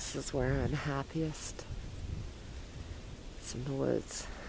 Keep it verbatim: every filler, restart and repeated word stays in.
This is where I'm happiest. It's in the woods.